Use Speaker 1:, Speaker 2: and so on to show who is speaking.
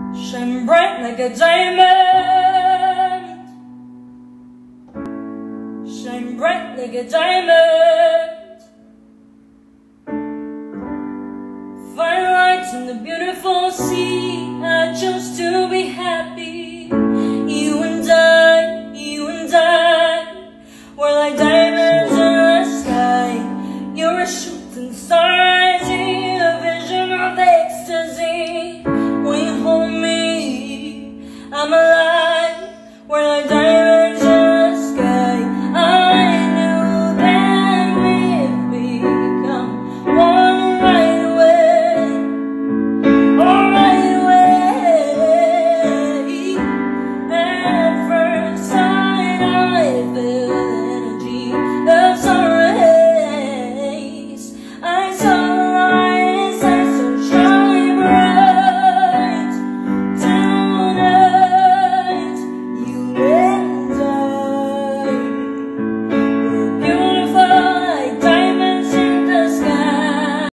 Speaker 1: shine bright like a diamond, shine bright like a diamond. Fire lights in the beautiful sea.